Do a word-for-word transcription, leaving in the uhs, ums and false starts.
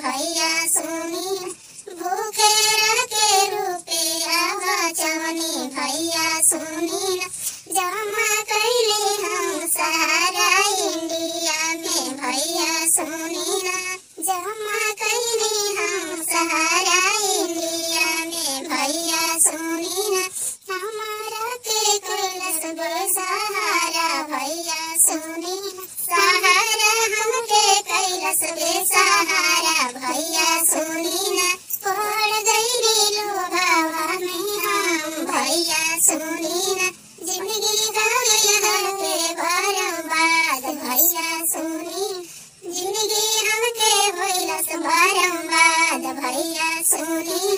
भैया सुनी भूखे रह के रुपया बचवनी भैया सुनी जमा कैले हम सारा इंडिया में भैया सुनी जमा कैले हम सारा इंडिया में भैया सुनी हमारा के कैलस बेसहारा भैया सुनी सहारा हमके कैलस बेसहारा भैया सुनी पड़ गई लोभावा में हम भैया सुनी जिंदगी हमके बर्बाद भैया सुनी जिंदगी हमके होइलस बर्बाद भैया सुनी